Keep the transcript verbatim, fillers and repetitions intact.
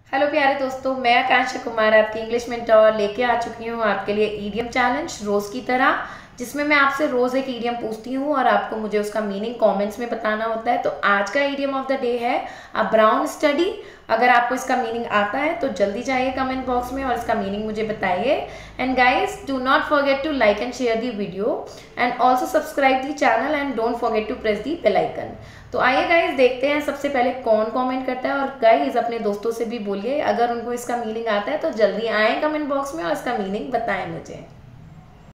Hello प्यारे दोस्तों, मैं आकांक्षा कुमार आपकी इंग्लिश मेंटोर लेके आ चुकी हूँ आपके लिए ईडियम चैलेंज रोज़ की तरह, जिसमें मैं आपसे रोज़ एक ईडियम पूछती हूँ और आपको मुझे उसका मीनिंग कमेंट्स में बताना होता है। तो आज का ईडियम ऑफ द डे है अ ब्राउन स्टडी। अगर आपको इसका मीनिंग आता है तो जल्दी जाइए कमेंट बॉक्स में और इसका मीनिंग मुझे बताइए। And guys, do not forget to like and share the video and also subscribe the channel and don't forget to press the bell icon. तो आइए गाइज देखते हैं सबसे पहले कौन कमेंट करता है। और गाइज अपने दोस्तों से भी बोलिए अगर उनको इसका मीनिंग आता है तो जल्दी आए कमेंट बॉक्स में और इसका मीनिंग बताएं मुझे।